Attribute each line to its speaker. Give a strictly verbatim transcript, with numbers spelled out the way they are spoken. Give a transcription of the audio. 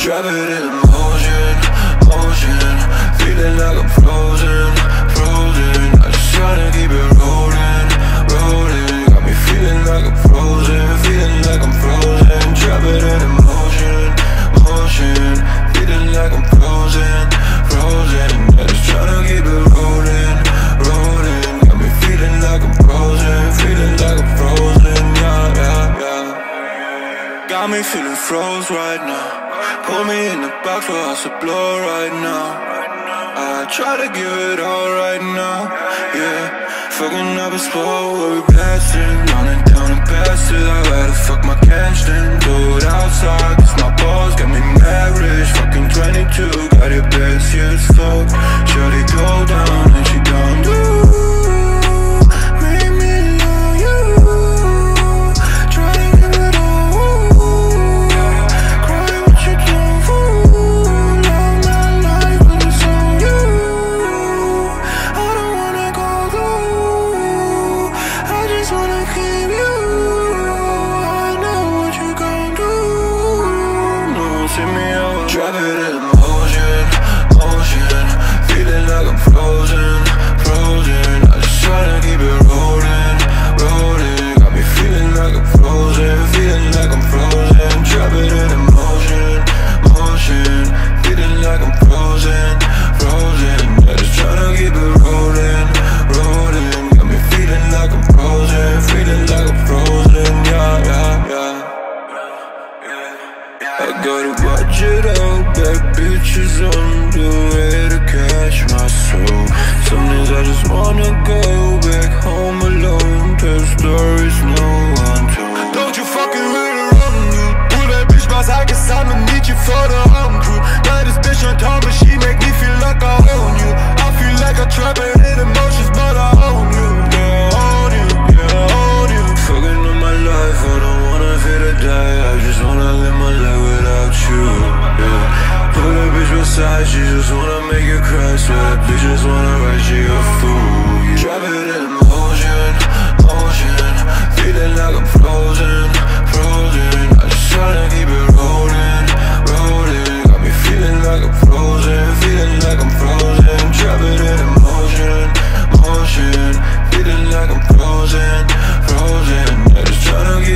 Speaker 1: Drop it in motion, motion. Feeling like I'm frozen, frozen. I just tryna keep it rolling, rolling. Got me feeling like I'm frozen, feeling like I'm frozen. Drop it in motion, motion. Feeling like I'm frozen, frozen. I just tryna keep it rolling, rolling. Got me feeling like I'm frozen, feeling like I'm frozen. Yeah, yeah, yeah. Got me feeling froze right now. Put me in the box where I should blow right now. I try to give it all right now, yeah. Fucking up a spot where we blasting, running down and past it. I gotta fuck my cash then, do it outside, cause my balls got me mad rich. Fucking twenty-two, got it best, yeah, as fuck. Shorty go down and she down, do make me love you. Try to give it all, cry what you done for. Love my life when it's on you. I don't wanna go through, I just wanna keep you. I know what you gon' do. No, see me out. Drop it in motion, motion. Feeling like I'm frozen, frozen. I just tryna keep it rolling, rolling. Got me feeling like I'm frozen, feeling like I'm frozen. Drop it in motion, motion. Feeling like I'm frozen, frozen. I just tryna keep it rolling, rolling. Got me feeling like I'm frozen, feeling like I'm frozen. Yeah, yeah, yeah. I gotta watch it out, bad bitches on the way to catch my soul. Some days I just wanna go back home alone, tell stories no one told.
Speaker 2: Don't you fucking with a wrong you. Pull that bitch boss, I guess I'ma need you for the home crew. Got this bitch on top, but she make me feel like I own you. I feel like I trap and hit emotions, but I own you. Yeah, I own you, yeah, I own you.
Speaker 1: Fucking up my life, I don't wanna feel to die. I just wanna live my life without you, yeah. Put that bitch beside, she just wanna make you cry. So that bitch just wanna write she a fool, yeah. Drop it in motion, motion. Feeling like I'm frozen, frozen. I just tryna keep it rolling, rolling. Got me feeling like I'm frozen, feeling like I'm frozen. Drop it in motion, motion. Feeling like I'm frozen, frozen. I just tryna keep